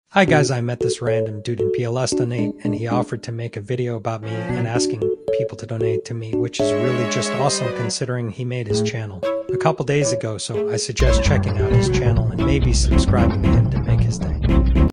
Hi guys, I met this random dude in PLS Donate and he offered to make a video about me and asking people to donate to me, which is really just awesome considering he made his channel a couple days ago, so I suggest checking out his channel and maybe subscribing to him to make his day.